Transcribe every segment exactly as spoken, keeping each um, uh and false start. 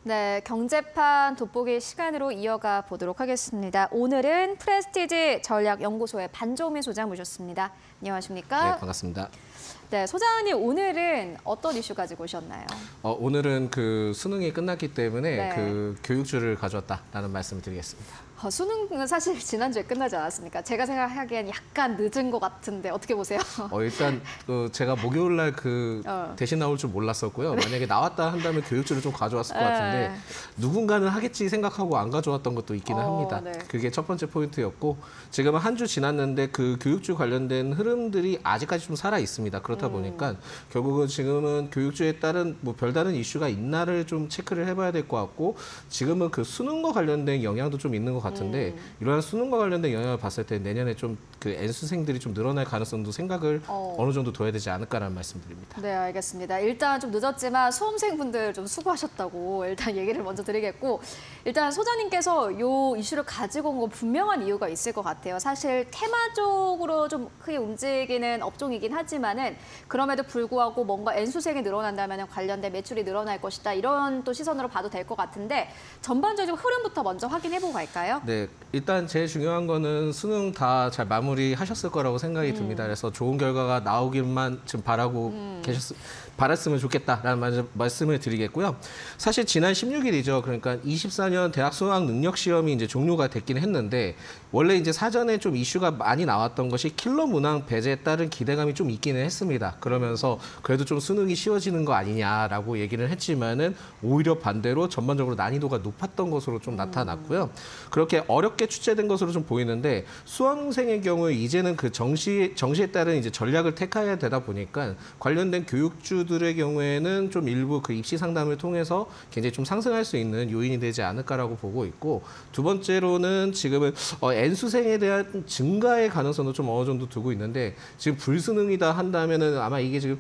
네, 경제판 돋보기 시간으로 이어가 보도록 하겠습니다. 오늘은 프레스티지 전략연구소의 반조민 소장 모셨습니다. 안녕하십니까? 네, 반갑습니다. 네, 소장님 오늘은 어떤 이슈 가지고 오셨나요? 어, 오늘은 그 수능이 끝났기 때문에 네. 그 교육주를 가져왔다라는 말씀을 드리겠습니다. 어, 수능은 사실 지난주에 끝나지 않았습니까? 제가 생각하기엔 약간 늦은 것 같은데 어떻게 보세요? 어, 일단 그 제가 목요일 날 그 어. 대신 나올 줄 몰랐었고요. 만약에 나왔다 한다면 교육주를 좀 가져왔을 것 같은데 네. 누군가는 하겠지 생각하고 안 가져왔던 것도 있기는 어, 합니다. 네. 그게 첫 번째 포인트였고 지금은 한 주 지났는데 그 교육주 관련된 흐름들이 아직까지 좀 살아 있습니다. 그렇다 음. 보니까 결국은 지금은 교육주에 따른 뭐 별다른 이슈가 있나를 좀 체크를 해봐야 될 것 같고 지금은 그 수능과 관련된 영향도 좀 있는 것 같은데 음. 이러한 수능과 관련된 영향을 봤을 때 내년에 좀 그 N수생들이 좀 늘어날 가능성도 생각을 어. 어느 정도 둬야 되지 않을까라는 말씀드립니다. 네, 알겠습니다. 일단 좀 늦었지만 수험생분들 좀 수고하셨다고 일단 얘기를 먼저 드리겠고 일단 소장님께서 이 이슈를 가지고 온 건 분명한 이유가 있을 것 같아요. 사실 테마적으로 좀 크게 움직이는 업종이긴 하지만은 그럼에도 불구하고 뭔가 N수생이 늘어난다면 관련된 매출이 늘어날 것이다. 이런 또 시선으로 봐도 될 것 같은데 전반적인 흐름부터 먼저 확인해보고 갈까요? 네, 일단 제일 중요한 거는 수능 다 잘 마무리하셨을 거라고 생각이 음. 듭니다. 그래서 좋은 결과가 나오길만 지금 바라고 음. 계셨, 바랐으면 좋겠다라는 말, 말씀을 드리겠고요. 사실 지난 십육 일이죠. 그러니까 이십사 년 대학 수학 능력 시험이 이제 종료가 됐긴 했는데 원래 이제 사전에 좀 이슈가 많이 나왔던 것이 킬러 문항 배제에 따른 기대감이 좀 있기는 했습니다. 그러면서 그래도 좀 수능이 쉬워지는 거 아니냐라고 얘기를 했지만은 오히려 반대로 전반적으로 난이도가 높았던 것으로 좀 나타났고요. 그렇게 어렵게 출제된 것으로 좀 보이는데 수험생의 경우에 이제는 그 정시 정시에 따른 이제 전략을 택해야 되다 보니까 관련된 교육주들의 경우에는 좀 일부 그 입시 상담을 통해서 굉장히 좀 상승할 수 있는 요인이 되지 않을까라고 보고 있고 두 번째로는 지금은 어, N수생에 대한 증가의 가능성도 좀 어느 정도 두고 있는데 지금 불수능이다 한다면은 아마 이게 지금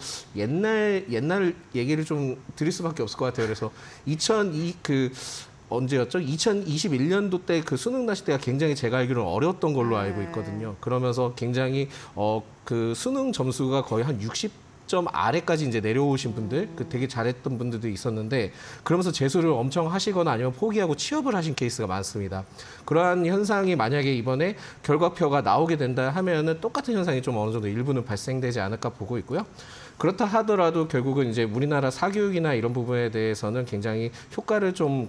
옛날 옛날 얘기를 좀 드릴 수밖에 없을 것 같아요. 그래서 이천이 그 언제였죠? 이천이십일 년도 때 그 수능 날씨 때가 굉장히 제가 알기로는 어려웠던 걸로 알고 있거든요. 그러면서 굉장히 어 그 수능 점수가 거의 한 육십 점 아래까지 이제 내려오신 분들, 그 되게 잘했던 분들도 있었는데 그러면서 재수를 엄청 하시거나 아니면 포기하고 취업을 하신 케이스가 많습니다. 그러한 현상이 만약에 이번에 결과표가 나오게 된다 하면은 똑같은 현상이 좀 어느 정도 일부는 발생되지 않을까 보고 있고요. 그렇다 하더라도 결국은 이제 우리나라 사교육이나 이런 부분에 대해서는 굉장히 효과를 좀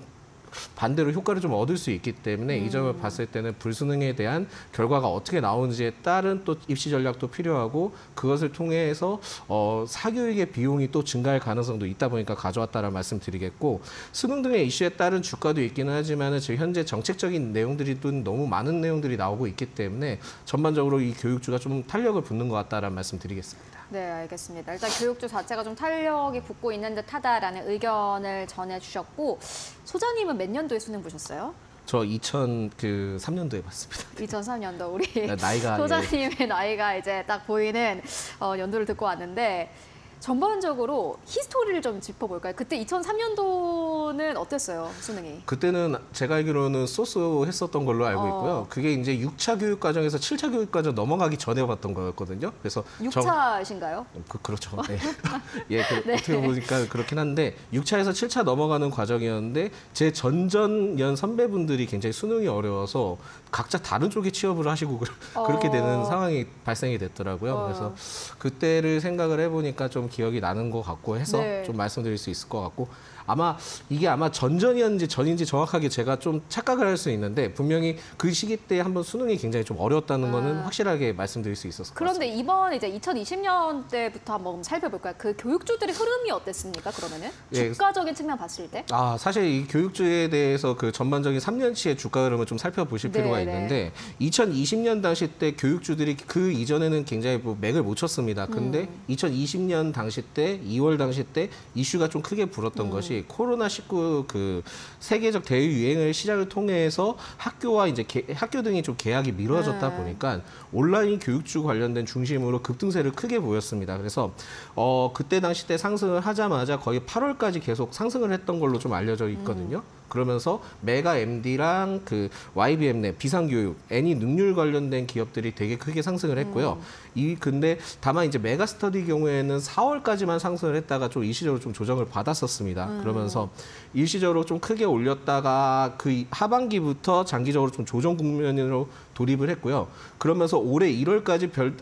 반대로 효과를 좀 얻을 수 있기 때문에 음. 이 점을 봤을 때는 불수능에 대한 결과가 어떻게 나오는지에 따른 또 입시 전략도 필요하고 그것을 통해서 어, 사교육의 비용이 또 증가할 가능성도 있다 보니까 가져왔다라는 말씀 드리겠고 수능 등의 이슈에 따른 주가도 있기는 하지만 지금 현재 정책적인 내용들이 또 너무 많은 내용들이 나오고 있기 때문에 전반적으로 이 교육주가 좀 탄력을 붙는 것 같다라는 말씀 드리겠습니다. 네, 알겠습니다. 일단 교육주 자체가 좀 탄력이 붙고 있는 듯하다라는 의견을 전해주셨고 소장님은 몇 년도에 수능 보셨어요? 저 이천삼 년도에 봤습니다. 이천삼 년도 우리 나이가 소장님의 예. 나이가 이제 딱 보이는 어, 연도를 듣고 왔는데 전반적으로 히스토리를 좀 짚어볼까요? 그때 이천삼 년도는 어땠어요, 수능이? 그때는 제가 알기로는 소스 했었던 걸로 알고 있고요. 어. 그게 이제 육 차 교육 과정에서 칠 차 교육 과정 넘어가기 전에 봤던 거였거든요. 그래서 육 차신가요? 그, 그렇죠. 네. 예, 그, 네. 어떻게 보니까 그렇긴 한데 육 차에서 칠 차 넘어가는 과정이었는데 제 전전년 선배분들이 굉장히 수능이 어려워서 각자 다른 쪽에 취업을 하시고 어. 그렇게 되는 상황이 발생이 됐더라고요. 어. 그래서 그때를 생각을 해보니까 좀 기억이 나는 것 같고 해서 네. 좀 말씀드릴 수 있을 것 같고 아마 이게 아마 전전이었는지 전인지 정확하게 제가 좀 착각을 할 수 있는데 분명히 그 시기 때 한번 수능이 굉장히 좀 어려웠다는 아. 거는 확실하게 말씀드릴 수 있었을 것 그런데 같습니다. 이번 이제 이천이십 년대부터 한번 살펴볼까요? 그 교육주들의 흐름이 어땠습니까? 그러면은 예. 주가적인 측면 봤을 때? 아 사실 이 교육주에 대해서 그 전반적인 삼 년치의 주가 흐름을 좀 살펴보실 네, 필요가 네. 있는데 이천이십 년 당시 때 교육주들이 그 이전에는 굉장히 뭐 맥을 못 쳤습니다. 근데 음. 이천이십 년 당시 때 이월 당시 때 이슈가 좀 크게 불었던 음. 것이 코로나 십구 그 세계적 대유행을 시작을 통해서 학교와 이제 개, 학교 등이 좀 개학이 미뤄졌다 네. 보니까 온라인 교육주 관련된 중심으로 급등세를 크게 보였습니다. 그래서 어 그때 당시 때 상승을 하자마자 거의 팔월까지 계속 상승을 했던 걸로 좀 알려져 있거든요. 음. 그러면서 메가 엠디랑 그 와이비엠 내 비상교육, 애니 능률 관련된 기업들이 되게 크게 상승을 했고요. 음. 이 근데 다만 이제 메가스터디 경우에는 사월까지만 상승을 했다가 좀 일시적으로 좀 조정을 받았었습니다. 음. 그러면서 일시적으로 좀 크게 올렸다가 그 하반기부터 장기적으로 좀 조정 국면으로 돌입을 했고요. 그러면서 올해 일월까지 별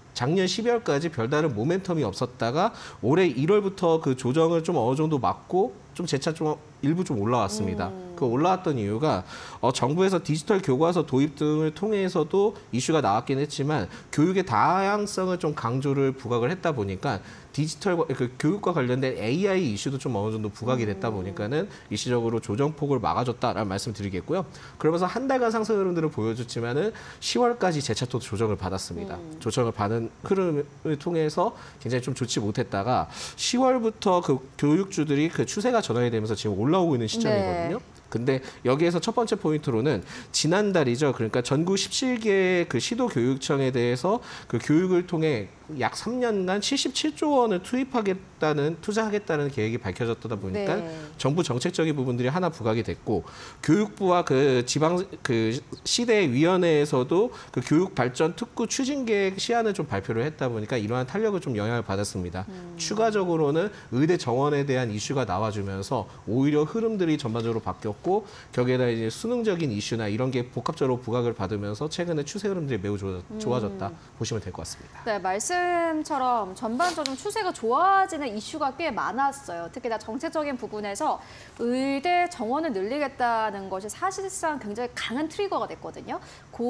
작년 십이월까지 별다른 모멘텀이 없었다가 올해 일월부터 그 조정을 좀 어느 정도 막고 좀 재차 좀 일부 좀 올라왔습니다. 음. 그 올라왔던 이유가 어, 정부에서 디지털 교과서 도입 등을 통해서도 이슈가 나왔긴 했지만 교육의 다양성을 좀 강조를 부각을 했다 보니까 디지털 그 교육과 관련된 에이아이 이슈도 좀 어느 정도 부각이 됐다 보니까는 일시적으로 조정폭을 막아줬다라는 말씀드리겠고요. 그러면서 한 달간 상승 흐름들을 보여줬지만은 시월까지 재차 또 조정을 받았습니다. 음. 조정을 받은 흐름을 통해서 굉장히 좀 좋지 못했다가 시월부터 그 교육주들이 그 추세가 전환이 되면서 지금 올라오고 있는 시점이거든요. 네. 근데 여기에서 첫 번째 포인트로는 지난달이죠. 그러니까 전국 십칠 개 그 시도교육청에 대해서 그 교육을 통해 약 삼 년간 칠십칠조 원을 투입하겠다는 투자하겠다는 계획이 밝혀졌다 보니까 네. 정부 정책적인 부분들이 하나 부각이 됐고 교육부와 그 지방 그 시대 위원회에서도 그 교육 발전 특구 추진 계획 시안을 좀 발표를 했다 보니까 이러한 탄력을 좀 영향을 받았습니다. 음. 추가적으로는 의대 정원에 대한 이슈가 나와주면서 오히려 흐름들이 전반적으로 바뀌었고 거기에다 이제 수능적인 이슈나 이런 게 복합적으로 부각을 받으면서 최근에 추세 흐름들이 매우 좋아졌다 음. 보시면 될 것 같습니다. 네, 말씀. 말씀처럼 전반적으로 추세가 좋아지는 이슈가 꽤 많았어요. 특히나 정책적인 부분에서 의대 정원을 늘리겠다는 것이 사실상 굉장히 강한 트리거가 됐거든요.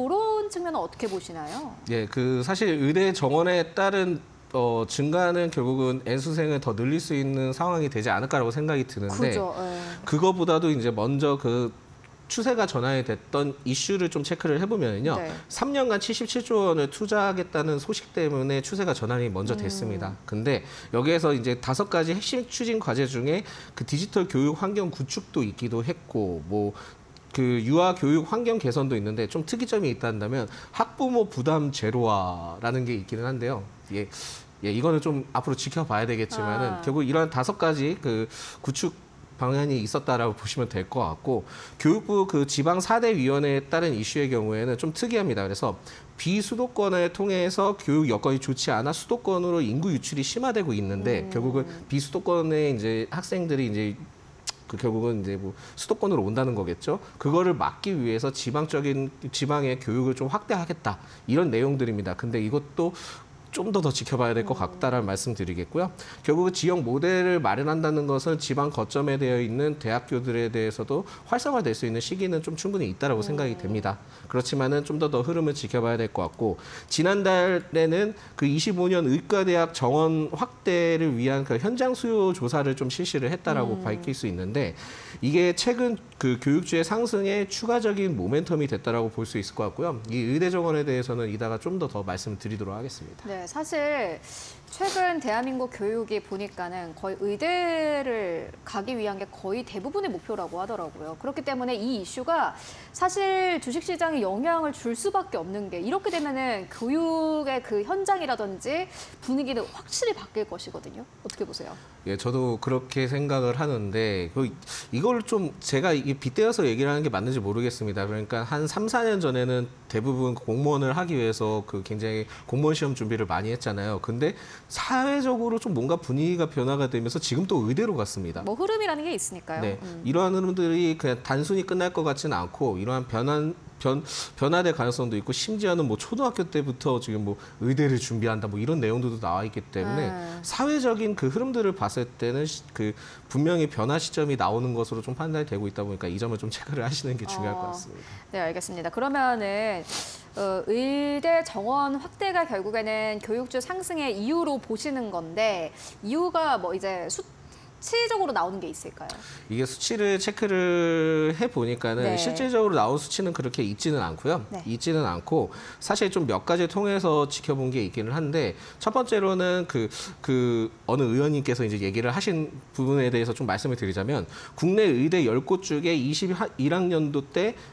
그런 측면은 어떻게 보시나요? 예, 그 사실 의대 정원에 따른 어, 증가는 결국은 N수생을 더 늘릴 수 있는 상황이 되지 않을까라고 생각이 드는데 그죠, 예. 그거보다도 이제 먼저 그 추세가 전환이 됐던 이슈를 좀 체크를 해보면요. 네. 삼 년간 칠십칠조 원을 투자하겠다는 소식 때문에 추세가 전환이 먼저 됐습니다. 음. 근데 여기에서 이제 다섯 가지 핵심 추진 과제 중에 그 디지털 교육 환경 구축도 있기도 했고, 뭐, 그 유아 교육 환경 개선도 있는데 좀 특이점이 있다면 학부모 부담 제로화라는 게 있기는 한데요. 예, 예, 이거는 좀 앞으로 지켜봐야 되겠지만은 아. 결국 이런 다섯 가지 그 구축 방안이 있었다라고 보시면 될 것 같고 교육부 그 지방 사 대 위원회에 따른 이슈의 경우에는 좀 특이합니다. 그래서 비수도권을 통해서 교육 여건이 좋지 않아 수도권으로 인구 유출이 심화되고 있는데 음. 결국은 비수도권의 이제 학생들이 이제 그 결국은 이제 뭐 수도권으로 온다는 거겠죠. 그거를 막기 위해서 지방적인 지방의 교육을 좀 확대하겠다 이런 내용들입니다. 근데 이것도 좀 더 더 지켜봐야 될 것 같다라는 말씀드리겠고요. 결국 지역 모델을 마련한다는 것은 지방 거점에 되어 있는 대학교들에 대해서도 활성화될 수 있는 시기는 좀 충분히 있다라고 생각이 됩니다. 그렇지만은 좀 더 더 흐름을 지켜봐야 될 것 같고 지난달에는 그 이십오 년 의과대학 정원 확대를 위한 그 현장 수요 조사를 좀 실시를 했다라고 음. 밝힐 수 있는데 이게 최근 그 교육주의 상승에 추가적인 모멘텀이 됐다라고 볼 수 있을 것 같고요. 이 의대 정원에 대해서는 이따가 좀 더 더 말씀을 드리도록 하겠습니다. 네, 사실 최근 대한민국 교육이 보니까는 거의 의대를 가기 위한 게 거의 대부분의 목표라고 하더라고요. 그렇기 때문에 이 이슈가 사실 주식시장에 영향을 줄 수밖에 없는 게 이렇게 되면은 교육의 그 현장이라든지 분위기는 확실히 바뀔 것이거든요. 어떻게 보세요? 예, 저도 그렇게 생각을 하는데 그 이걸 좀 제가 이게 빗대어서 얘기를 하는 게 맞는지 모르겠습니다. 그러니까 한 삼, 사 년 전에는 대부분 공무원을 하기 위해서 그 굉장히 공무원 시험 준비를 많이 했잖아요. 근데 사회적으로 좀 뭔가 분위기가 변화가 되면서 지금 또 의대로 갔습니다. 뭐 흐름이라는 게 있으니까요. 네, 음. 이러한 흐름들이 그냥 단순히 끝날 것 같지는 않고 이러한 변한 변, 변화될 가능성도 있고 심지어는 뭐 초등학교 때부터 지금 뭐 의대를 준비한다 뭐 이런 내용들도 나와 있기 때문에 음. 사회적인 그 흐름들을 봤을 때는 시, 그 분명히 변화 시점이 나오는 것으로 좀 판단이 되고 있다 보니까 이 점을 좀 체크를 하시는 게 중요할 어, 것 같습니다. 네, 알겠습니다. 그러면은 어, 의대 정원 확대가 결국에는 교육주 상승의 이유로 보시는 건데 이유가 뭐 이제 수 수치적으로 나오는 게 있을까요? 이게 수치를 체크를 해보니까는 네. 실질적으로 나온 수치는 그렇게 있지는 않고요. 네. 있지는 않고 사실 좀 몇 가지 통해서 지켜본 게 있기는 한데 첫 번째로는 그, 그 어느 의원님께서 이제 얘기를 하신 부분에 대해서 좀 말씀을 드리자면 국내 의대 열 곳 중에 이십일 학년도 때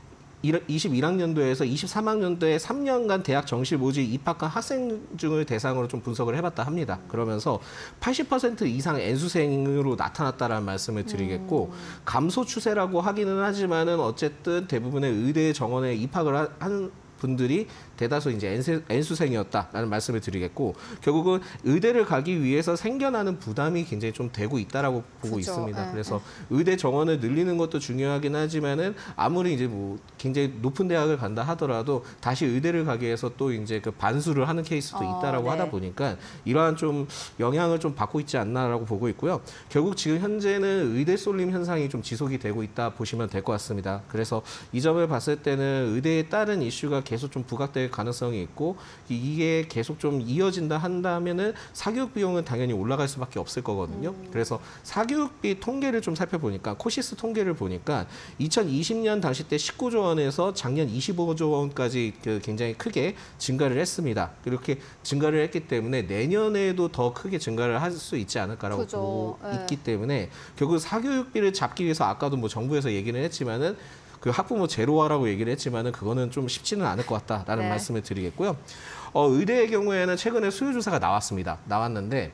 이십일 학년도에서 이십삼 학년도에 삼 년간 대학 정시 모집 입학한 학생 중을 대상으로 좀 분석을 해봤다 합니다. 그러면서 팔십 퍼센트 이상 N수생으로 나타났다라는 말씀을 드리겠고 음. 감소 추세라고 하기는 하지만은 어쨌든 대부분의 의대 정원에 입학을 한 분들이 대다수 이제 N수생이었다라는 말씀을 드리겠고 결국은 의대를 가기 위해서 생겨나는 부담이 굉장히 좀 되고 있다라고 보고 그죠. 있습니다. 네. 그래서 의대 정원을 늘리는 것도 중요하긴 하지만은 아무리 이제 뭐 굉장히 높은 대학을 간다 하더라도 다시 의대를 가기 위해서 또 이제 그 반수를 하는 케이스도 어, 있다라고 네. 하다 보니까 이러한 좀 영향을 좀 받고 있지 않나라고 보고 있고요. 결국 지금 현재는 의대 쏠림 현상이 좀 지속이 되고 있다 보시면 될 것 같습니다. 그래서 이 점을 봤을 때는 의대에 따른 이슈가 계속 좀 부각될 가능성이 있고 이게 계속 좀 이어진다 한다면은 사교육 비용은 당연히 올라갈 수밖에 없을 거거든요. 음. 그래서 사교육비 통계를 좀 살펴보니까 코시스 통계를 보니까 이천이십 년 당시 때 십구조 원에서 작년 이십오조 원까지 그 굉장히 크게 증가를 했습니다. 이렇게 증가를 했기 때문에 내년에도 더 크게 증가를 할 수 있지 않을까라고 그죠. 보고 네. 있기 때문에 결국 사교육비를 잡기 위해서 아까도 뭐 정부에서 얘기는 했지만은 그 학부모 제로화라고 얘기를 했지만은 그거는 좀 쉽지는 않을 것 같다라는 네. 말씀을 드리겠고요. 어, 의대의 경우에는 최근에 수요 조사가 나왔습니다. 나왔는데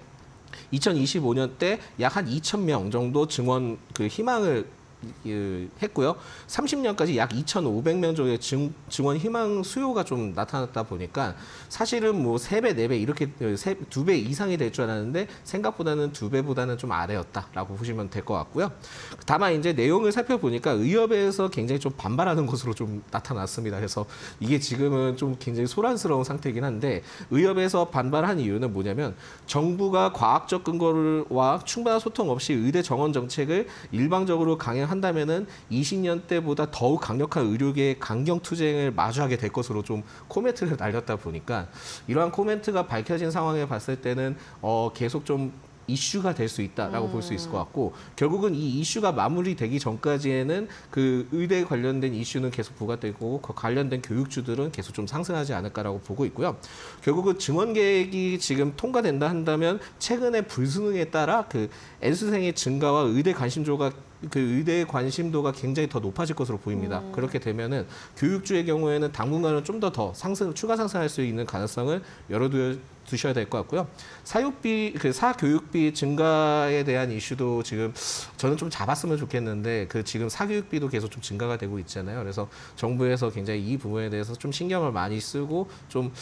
이천이십오 년 때 약 한 이천 명 정도 증원 그 희망을 그, 했고요. 삼십 년까지 약 이천오백 명 정도의 증, 증원 희망 수요가 좀 나타났다 보니까 사실은 뭐 세 배, 네 배 이렇게 두 배 이상이 될 줄 알았는데 생각보다는 두 배보다는 좀 아래였다라고 보시면 될 것 같고요. 다만 이제 내용을 살펴보니까 의협에서 굉장히 좀 반발하는 것으로 좀 나타났습니다. 그래서 이게 지금은 좀 굉장히 소란스러운 상태이긴 한데 의협에서 반발한 이유는 뭐냐면 정부가 과학적 근거와 충분한 소통 없이 의대 정원 정책을 일방적으로 강행 한다면은 이십 년대보다 더욱 강력한 의료계의 강경 투쟁을 마주하게 될 것으로 좀 코멘트를 날렸다 보니까 이러한 코멘트가 밝혀진 상황에 봤을 때는 어 계속 좀 이슈가 될 수 있다라고 음. 볼 수 있을 것 같고 결국은 이 이슈가 마무리되기 전까지에는 그 의대에 관련된 이슈는 계속 부각되고 그 관련된 교육주들은 계속 좀 상승하지 않을까라고 보고 있고요. 결국은 증원 계획이 지금 통과된다 한다면 최근에 불수능에 따라 그 N수생의 증가와 의대 관심조가 그 의대의 관심도가 굉장히 더 높아질 것으로 보입니다. 음. 그렇게 되면은 교육주의 경우에는 당분간은 좀 더 더 상승, 추가 상승할 수 있는 가능성을 열어두어 두셔야 될 것 같고요. 사육비, 그 사교육비 증가에 대한 이슈도 지금 저는 좀 잡았으면 좋겠는데 그 지금 사교육비도 계속 좀 증가가 되고 있잖아요. 그래서 정부에서 굉장히 이 부분에 대해서 좀 신경을 많이 쓰고 좀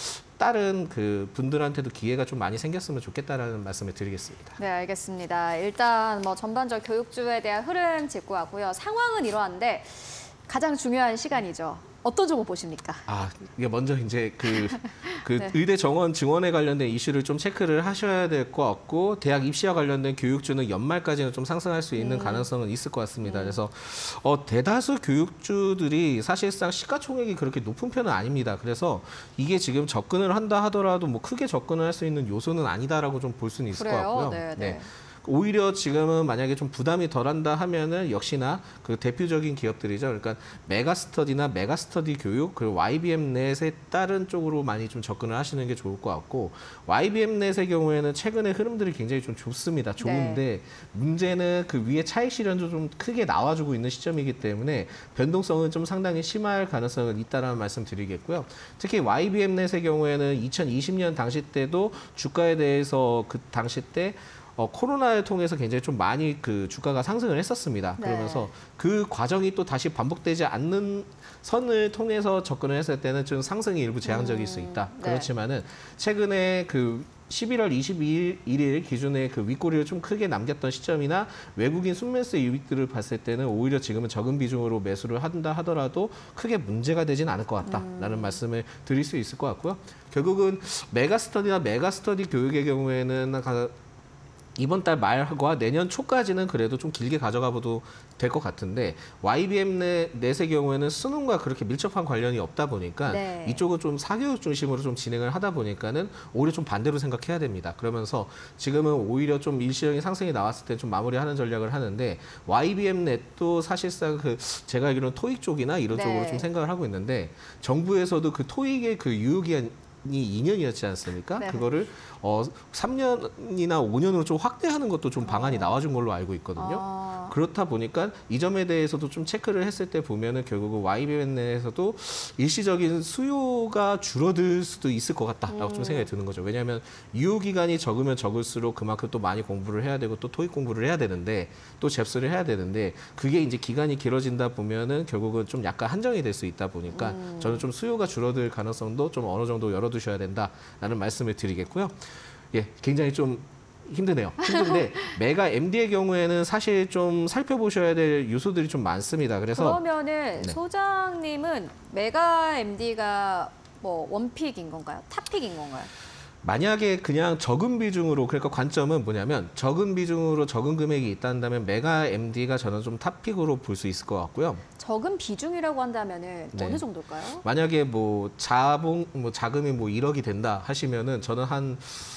다른 그 분들한테도 기회가 좀 많이 생겼으면 좋겠다라는 말씀을 드리겠습니다. 네, 알겠습니다. 일단 뭐 전반적 교육주에 대한 흐름 짚고 왔고요. 상황은 이러한데 가장 중요한 시간이죠. 어떤 점을 보십니까? 아, 이게 먼저 이제 그, 그 네. 의대 정원 증원에 관련된 이슈를 좀 체크를 하셔야 될 것 같고 대학 입시와 관련된 교육주는 연말까지는 좀 상승할 수 있는 음. 가능성은 있을 것 같습니다. 음. 그래서 어, 대다수 교육주들이 사실상 시가총액이 그렇게 높은 편은 아닙니다. 그래서 이게 지금 접근을 한다 하더라도 뭐 크게 접근을 할 수 있는 요소는 아니다라고 좀 볼 수는 있을 그래요? 것 같고요. 네, 네. 네. 오히려 지금은 만약에 좀 부담이 덜한다 하면은 역시나 그 대표적인 기업들이죠. 그러니까 메가스터디나 메가스터디 교육 그리고 와이비엠 넷에 따른 쪽으로 많이 좀 접근을 하시는 게 좋을 것 같고 와이비엠 넷의 경우에는 최근에 흐름들이 굉장히 좀 좁습니다. 좋은데 네. 문제는 그 위에 차익 실현도 좀 크게 나와주고 있는 시점이기 때문에 변동성은 좀 상당히 심할 가능성은 있다라는 말씀 드리겠고요. 특히 와이비엠 넷의 경우에는 이천이십 년 당시 때도 주가에 대해서 그 당시 때 어, 코로나를 통해서 굉장히 좀 많이 그 주가가 상승을 했었습니다. 네. 그러면서 그 과정이 또 다시 반복되지 않는 선을 통해서 접근을 했을 때는 좀 상승이 일부 제한적일 음, 수 있다. 네. 그렇지만은 최근에 그 십일월 이십일 기준에 그 윗꼬리를 좀 크게 남겼던 시점이나 외국인 순매수 이익들을 봤을 때는 오히려 지금은 적은 비중으로 매수를 한다 하더라도 크게 문제가 되진 않을 것 같다라는 음. 말씀을 드릴 수 있을 것 같고요. 결국은 메가스터디나 메가스터디 교육의 경우에는 이번 달 말과 내년 초까지는 그래도 좀 길게 가져가 봐도 될 것 같은데 와이비엠 넷의 경우에는 수능과 그렇게 밀접한 관련이 없다 보니까 네. 이쪽은 좀 사교육 중심으로 좀 진행을 하다 보니까는 오히려 좀 반대로 생각해야 됩니다. 그러면서 지금은 오히려 좀 일시적인 상승이 나왔을 때 좀 마무리하는 전략을 하는데 와이비엠 넷도 사실상 그 제가 알기로는 토익 쪽이나 이런 네. 쪽으로 좀 생각을 하고 있는데 정부에서도 그 토익의 그 유효기한 이 년이었지 않습니까? 네. 그거를 어, 삼 년이나 오 년으로 좀 확대하는 것도 좀 방안이 나와준 걸로 알고 있거든요. 아. 그렇다 보니까 이 점에 대해서도 좀 체크를 했을 때 보면은 결국은 와이비엠 내에서도 일시적인 수요가 줄어들 수도 있을 것 같다라고 음. 좀 생각이 드는 거죠. 왜냐하면 유효 기간이 적으면 적을수록 그만큼 또 많이 공부를 해야 되고 또 토익 공부를 해야 되는데 또 잽스를 해야 되는데 그게 이제 기간이 길어진다 보면은 결국은 좀 약간 한정이 될 수 있다 보니까 음. 저는 좀 수요가 줄어들 가능성도 좀 어느 정도 열어두셔야 된다라는 말씀을 드리겠고요. 예, 굉장히 좀 힘드네요. 힘든데 메가 엠디의 경우에는 사실 좀 살펴보셔야 될 요소들이 좀 많습니다. 그래서 그러면은 네. 소장님은 메가 엠디가 뭐 원픽인 건가요? 탑픽인 건가요? 만약에 그냥 적은 비중으로 그러니까 관점은 뭐냐면 적은 비중으로 적은 금액이 있다면 메가 엠디가 저는 좀 탑픽으로 볼 수 있을 것 같고요. 적은 비중이라고 한다면은 네. 어느 정도일까요? 만약에 뭐 자본 뭐 자금이 뭐 일억이 된다 하시면은 저는 한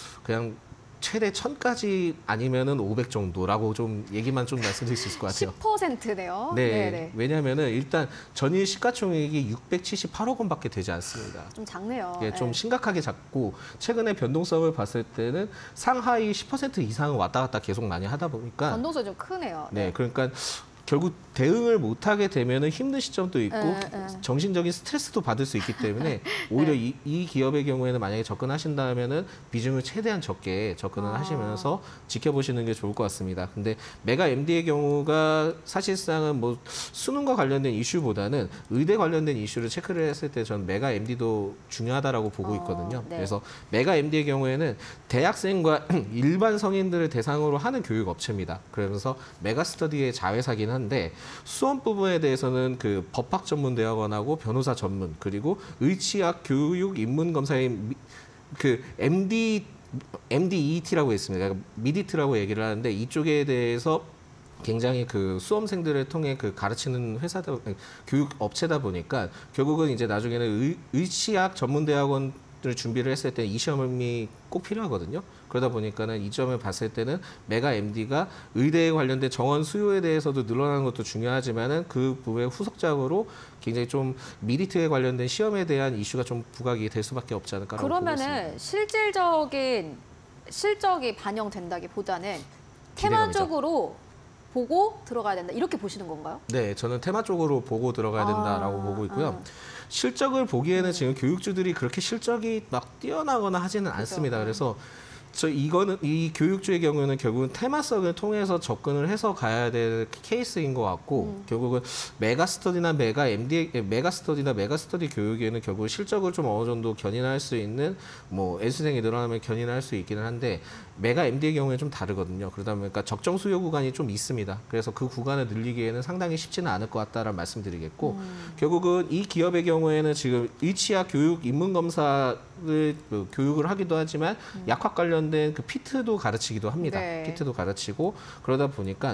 그냥 최대 천까지 아니면은 오백 정도라고 좀 얘기만 좀 말씀드릴 수 있을 것 같아요. 십 퍼센트네요. 네, 네네. 왜냐하면은 일단 전일 시가총액이 육백칠십팔억 원밖에 되지 않습니다. 좀 작네요. 예, 좀 네. 심각하게 작고 최근에 변동성을 봤을 때는 상하이 십 퍼센트 이상은 왔다 갔다 계속 많이 하다 보니까 변동성이 좀 크네요. 네, 그러니까 결국 대응을 못하게 되면은 힘든 시점도 있고 네, 네. 정신적인 스트레스도 받을 수 있기 때문에 오히려 네. 이, 이 기업의 경우에는 만약에 접근하신다면은 비중을 최대한 적게 접근을 아. 하시면서 지켜보시는 게 좋을 것 같습니다. 근데 메가 엠디의 경우가 사실상은 뭐 수능과 관련된 이슈보다는 의대 관련된 이슈를 체크를 했을 때 전 메가 엠디도 중요하다라고 보고 어, 있거든요. 네. 그래서 메가 엠디의 경우에는 대학생과 일반 성인들을 대상으로 하는 교육 업체입니다. 그러면서 메가 스터디의 자회사긴 한데 수험 부분에 대해서는 그 법학 전문 대학원하고 변호사 전문 그리고 의치학 교육 입문 검사인 미- 그 엠디 엠디이티라고 있습니다. 그러니까 미디트라고 얘기를 하는데 이쪽에 대해서 굉장히 그 수험생들을 통해 그 가르치는 회사다 교육 업체다 보니까 결국은 이제 나중에는 의, 의치학 전문 대학원을 준비를 했을 때 이 시험이 꼭 필요하거든요. 그러다 보니까는 이 점을 봤을 때는 메가 엠디가 의대에 관련된 정원 수요에 대해서도 늘어나는 것도 중요하지만은 그 부분의 후속작으로 굉장히 좀 미리트에 관련된 시험에 대한 이슈가 좀 부각이 될 수밖에 없지 않을까라고 보고 있습니다. 그러면은 실질적인 실적이 반영된다기보다는 기대감이죠. 테마적으로 보고 들어가야 된다 이렇게 보시는 건가요? 네, 저는 테마 쪽으로 보고 들어가야 된다라고 아, 보고 있고요. 아. 실적을 보기에는 지금 교육주들이 그렇게 실적이 막 뛰어나거나 하지는 않습니다. 음. 그래서 저 이거는 이 교육주의 경우는 결국은 테마성을 통해서 접근을 해서 가야 될 케이스인 것 같고 음. 결국은 메가스터디나 메가 엠디 메가스터디나 메가스터디 교육에는 결국 실적을 좀 어느 정도 견인할 수 있는 뭐 N수생이 늘어나면 견인할 수 있기는 한데 메가 엠디의 경우에 좀 다르거든요. 그러다 보니까 적정 수요 구간이 좀 있습니다. 그래서 그 구간을 늘리기에는 상당히 쉽지는 않을 것 같다라는 말씀드리겠고 음. 결국은 이 기업의 경우에는 지금 의치학 교육 입문 검사를 그 교육을 하기도 하지만 약학 관련된 그 피트도 가르치기도 합니다. 음. 네. 피트도 가르치고 그러다 보니까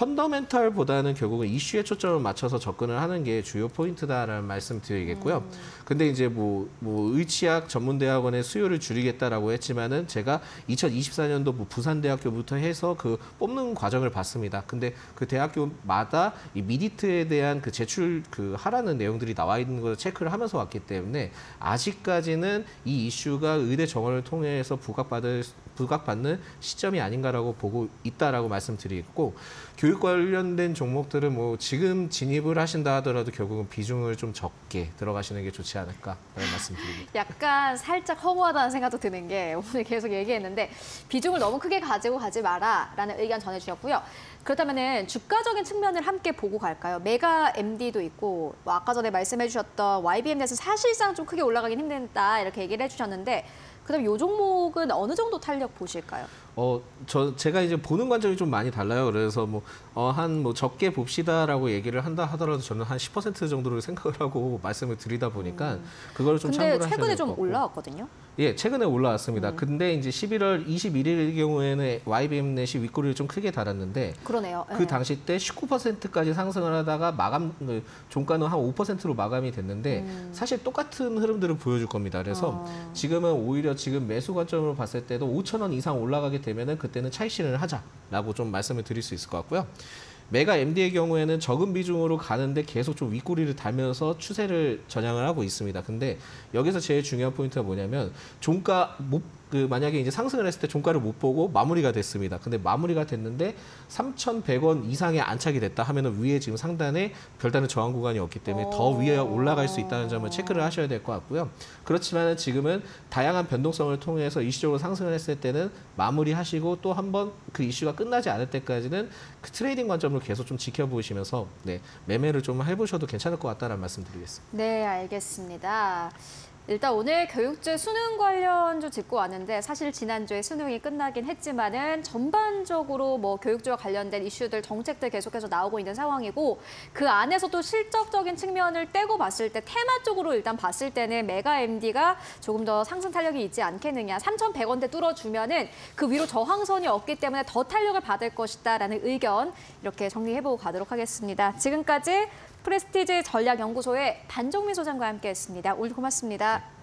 펀더멘탈보다는 결국은 이슈에 초점을 맞춰서 접근을 하는 게 주요 포인트다라는 말씀드리겠고요. 음. 근데 이제 뭐, 뭐 의치학 전문대학원의 수요를 줄이겠다라고 했지만은 제가 이천이십사 년도 뭐 부산대학교부터 해서 그 뽑는 과정을 봤습니다. 근데 그 대학교마다 이 미디트에 대한 그 제출 그 하라는 내용들이 나와 있는 걸 체크를 하면서 왔기 때문에 아직까지는 이 이슈가 의대 정원을 통해서 부각받을 부각받는 시점이 아닌가라고 보고 있다라고 말씀드리겠고 교육 관련된 종목들은 뭐 지금 진입을 하신다 하더라도 결국은 비중을 좀 적게 들어가시는 게 좋지 않을까라는 말씀드립니다. 약간 살짝 허무하다는 생각도 드는 게 오늘 계속 얘기했는데 비중을 너무 크게 가지고 가지 마라라는 의견 전해주셨고요. 그렇다면은 주가적인 측면을 함께 보고 갈까요? 메가 엠디도 있고 뭐 아까 전에 말씀해주셨던 와이비엠에서 사실상 좀 크게 올라가긴 힘들다 이렇게 얘기를 해주셨는데 그다음 이 종목은 어느 정도 탄력 보실까요? 어, 저 제가 이제 보는 관점이 좀 많이 달라요. 그래서 뭐 어, 한 뭐 적게 봅시다라고 얘기를 한다 하더라도 저는 한 십 퍼센트 정도를 생각을 하고 말씀을 드리다 보니까 그걸 좀 근데 참고를 하셔야 최근에 될 것 좀 같고. 올라왔거든요. 예, 최근에 올라왔습니다. 음. 근데 이제 십일월 이십일일의 경우에는 와이비엠넷이 윗꼬리를 좀 크게 달았는데 그러네요. 그 예. 당시 때 십구 퍼센트까지 상승을 하다가 마감 그 종가는 한 오 퍼센트로 마감이 됐는데 음. 사실 똑같은 흐름들을 보여줄 겁니다. 그래서 어. 지금은 오히려 지금 매수 관점으로 봤을 때도 오천 원 이상 올라가게 되면은 그때는 차익 실현을 하자라고 좀 말씀을 드릴 수 있을 것 같고요. 메가 엠디의 경우에는 적은 비중으로 가는데 계속 좀 윗꼬리를 달면서 추세를 전향을 하고 있습니다. 근데 여기서 제일 중요한 포인트가 뭐냐면 종가 못 그 만약에 이제 상승을 했을 때 종가를 못 보고 마무리가 됐습니다. 근데 마무리가 됐는데 삼천백 원 이상에 안착이 됐다 하면은 위에 지금 상단에 별다른 저항 구간이 없기 때문에 더 위에 올라갈 수 있다는 점을 체크를 하셔야 될 것 같고요. 그렇지만 지금은 다양한 변동성을 통해서 일시적으로 상승을 했을 때는 마무리하시고 또 한 번 그 이슈가 끝나지 않을 때까지는 그 트레이딩 관점을 계속 좀 지켜보시면서 네, 매매를 좀 해보셔도 괜찮을 것 같다는 말씀드리겠습니다. 네, 알겠습니다. 일단 오늘 교육제 수능 관련 좀 짚고 왔는데 사실 지난주에 수능이 끝나긴 했지만은 전반적으로 뭐 교육제와 관련된 이슈들, 정책들 계속해서 나오고 있는 상황이고 그 안에서도 실적적인 측면을 떼고 봤을 때 테마 쪽으로 일단 봤을 때는 메가 엠디가 조금 더 상승 탄력이 있지 않겠느냐. 삼천백 원대 뚫어주면은 그 위로 저항선이 없기 때문에 더 탄력을 받을 것이다라는 의견 이렇게 정리해보고 가도록 하겠습니다. 지금까지 프레스티지 전략연구소의 반종민 소장과 함께했습니다. 오늘 고맙습니다.